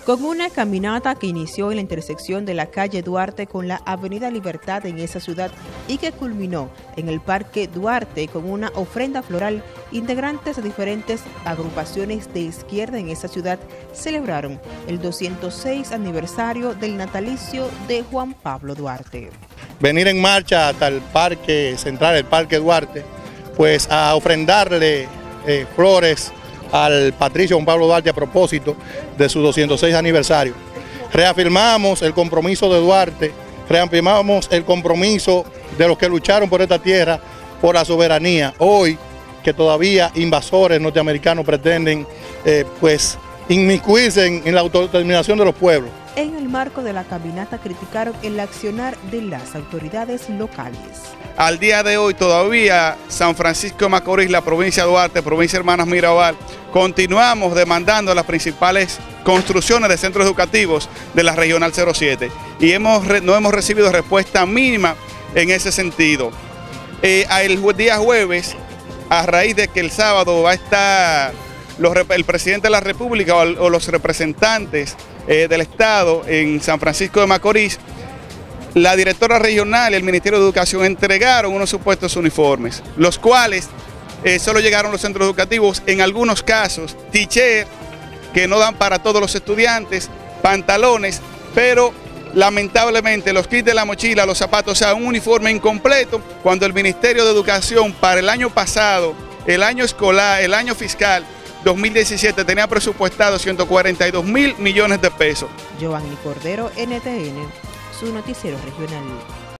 con una caminata que inició en la intersección de la calle Duarte con la avenida Libertad en esa ciudad y que culminó en el Parque Duarte con una ofrenda floral. Integrantes de diferentes agrupaciones de izquierda en esa ciudad celebraron el 206 aniversario del natalicio de Juan Pablo Duarte. Venir en marcha hasta el Parque Central, el Parque Duarte, pues a ofrendarle flores al patricio Juan Pablo Duarte a propósito de su 206 aniversario. Reafirmamos el compromiso de Duarte, reafirmamos el compromiso de los que lucharon por esta tierra, por la soberanía. Hoy que todavía invasores norteamericanos pretenden inmiscuirse en la autodeterminación de los pueblos. En el marco de la caminata criticaron el accionar de las autoridades locales. Al día de hoy todavía San Francisco de Macorís, la provincia de Duarte, provincia Hermanas Mirabal, continuamos demandando las principales construcciones de centros educativos de la Regional 07 y no hemos recibido respuesta mínima en ese sentido. El día jueves, a raíz de que el sábado va a estar el presidente de la República o los representantes del Estado en San Francisco de Macorís, la directora regional y el Ministerio de Educación entregaron unos supuestos uniformes, los cuales solo llegaron a los centros educativos, en algunos casos, t-shirt, que no dan para todos los estudiantes, pantalones, pero lamentablemente los kits de la mochila, los zapatos, o sea, un uniforme incompleto, cuando el Ministerio de Educación para el año pasado, el año escolar, el año fiscal 2017 tenía presupuestado 142.000 millones de pesos. Giovanni Cordero, NTN, su noticiero regional.